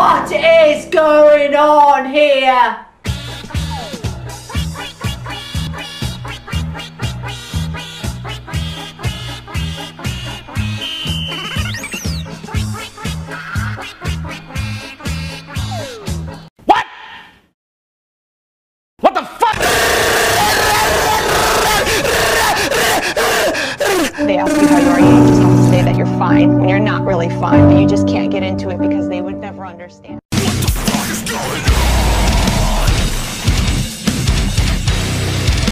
What is going on here? What? What the fuck? They ask you how you are, you just have to say that you're fine when you're not really fine, but you just can't get into it because they would never understand.